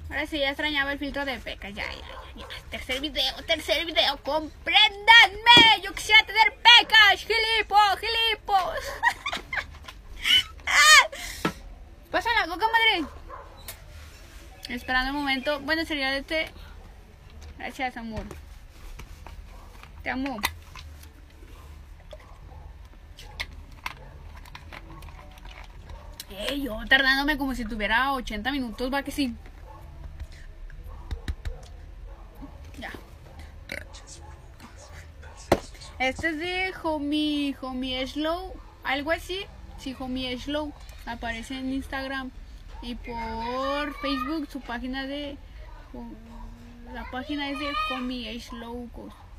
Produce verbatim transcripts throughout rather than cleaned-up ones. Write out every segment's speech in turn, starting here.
Ahora sí, ya extrañaba el filtro de pecas. Ya, ya, ya, ya. Tercer video, tercer video. ¡Compréndanme! Yo quisiera tener pecas. ¡Gilipo, gilipos! ¡Ah! Pasa la coca, madre. Esperando un momento. Bueno, sería este. Gracias, amor. Te amo. Hey, yo tardándome como si tuviera ochenta minutos, va que sí. Ya. Este es de Homie, Homie Slow, algo así. Sí, Homie Slow. Aparece en Instagram y por Facebook. Su página de... La página es de Homie Slow.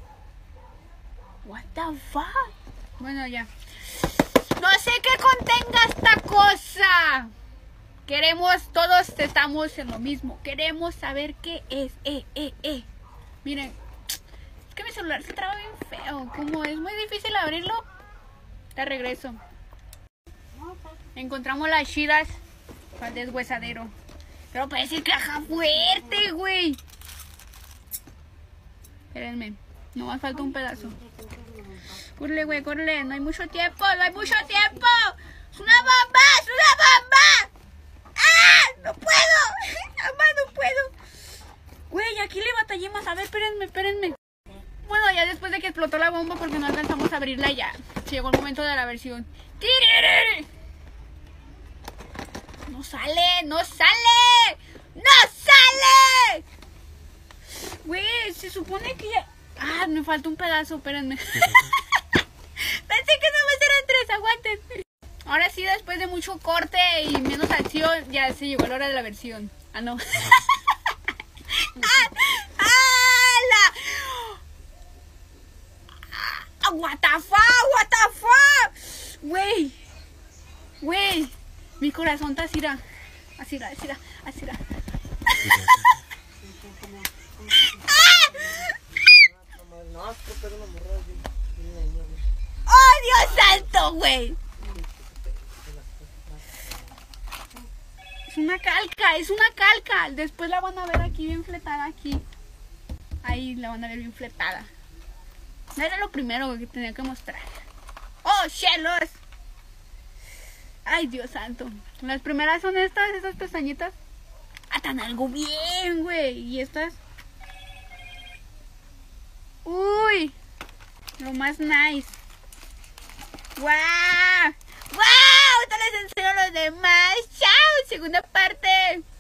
What the fuck? Bueno, ya. No sé qué contenga esta cosa. Queremos, todos estamos en lo mismo. Queremos saber qué es. Eh, eh, eh. Miren, es que mi celular se traba bien feo. Como es muy difícil abrirlo, te regreso. Encontramos las chidas para el deshuesadero. Pero parece caja fuerte, güey. Espérenme, no me falta un pedazo. Córrele, güey, córrele. No hay mucho tiempo, no hay mucho tiempo. ¡Es una bomba! ¡Es una bomba! ¡Ah! ¡No puedo! ¡Mamá, no puedo! Güey, aquí le batallé más. A ver, espérenme, espérenme. Bueno, ya después de que explotó la bomba, porque no alcanzamos a abrirla ya. Llegó el momento de la versión. ¡Tiriri! ¡No sale! ¡No sale! ¡No sale! Güey, se supone que ya... Ah, me falta un pedazo, espérenme. Pensé que nomás eran tres, aguanten. Ahora sí, después de mucho corte y menos acción, ya se llegó la hora de la versión. Ah, no. ¡Ah! ¡Ah! ¡Ah! ¡What the fuck! ¡What the fuck! Güey. Güey. Mi corazón está así, así, así, así. ¡Oh, Dios santo, güey! Es una calca, es una calca. Después la van a ver aquí bien fletada, aquí. Ahí la van a ver bien fletada. No era lo primero que tenía que mostrar. ¡Oh, cielos! Ay, Dios santo. Las primeras son estas, esas pestañitas. Atan algo bien, güey. Y estas... Uy, lo más nice. ¡Wow! ¡Wow! Ahorita les enseño los demás. ¡Chao! Segunda parte.